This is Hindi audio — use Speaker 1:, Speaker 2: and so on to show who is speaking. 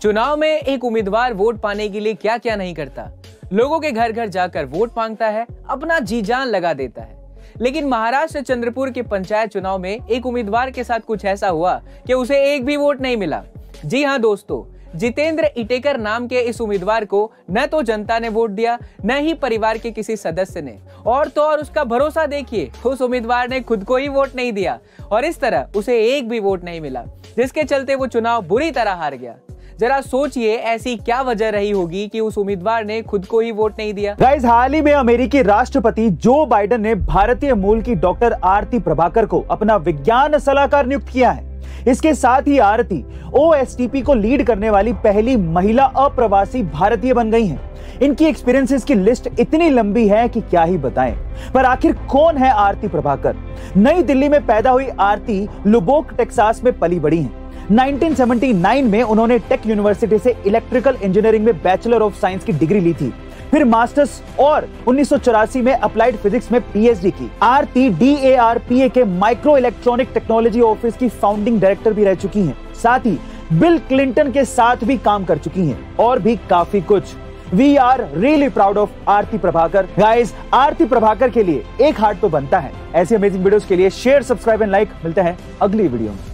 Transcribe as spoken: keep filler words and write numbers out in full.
Speaker 1: चुनाव में एक उम्मीदवार वोट पाने के लिए क्या क्या नहीं करता। लोगों के घर घर जाकर वोट मांगता है, अपना जी जान लगा देता है। लेकिन महाराष्ट्र चंद्रपुर के पंचायत चुनाव में एक उम्मीदवार के साथ कुछ ऐसा हुआ कि उसे एक भी वोट नहीं मिला। जी हां दोस्तों, जितेंद्र इटेकर नाम के इस उम्मीदवार को न तो जनता ने वोट दिया, न ही परिवार के किसी सदस्य ने। और तो और उसका भरोसा देखिए, उस उम्मीदवार ने खुद को ही वोट नहीं दिया और इस तरह उसे एक भी वोट नहीं मिला, जिसके चलते वो चुनाव बुरी तरह हार गया। जरा सोचिए ऐसी क्या वजह रही होगी कि उस उम्मीदवार ने खुद को ही वोट नहीं दिया।
Speaker 2: गाइस, हाल ही में अमेरिकी राष्ट्रपति जो बाइडेन ने भारतीय मूल की डॉक्टर आरती प्रभाकर को अपना विज्ञान सलाहकार नियुक्त किया है। इसके साथ ही Arati O S T P को लीड करने वाली पहली महिला अप्रवासी भारतीय बन गई हैं। इनकी एक्सपीरियंसेस की लिस्ट इतनी लंबी है कि क्या ही बताएं। पर आखिर कौन है आरती प्रभाकर? नई दिल्ली में पैदा हुई आरती लुबोक टेक्सास में पली बड़ी हैं। उन्नीस सौ उन्यासी में उन्होंने टेक यूनिवर्सिटी से इलेक्ट्रिकल इंजीनियरिंग में बैचलर ऑफ साइंस की डिग्री ली थी। फिर मास्टर्स और उन्नीस सौ चौरासी में अप्लाइड फिजिक्स में पी एच डी की। Arati D A R P A के माइक्रो इलेक्ट्रॉनिक टेक्नोलॉजी ऑफिस की फाउंडिंग डायरेक्टर भी रह चुकी हैं। साथ ही बिल क्लिंटन के साथ भी काम कर चुकी हैं और भी काफी कुछ। We are really proud of Arati Prabhakar. Guys, Arati Prabhakar के लिए एक हार्ट तो बनता है। ऐसी अमेजिंग वीडियोस के लिए शेयर, सब्सक्राइब एंड लाइक। मिलते हैं अगली वीडियो में।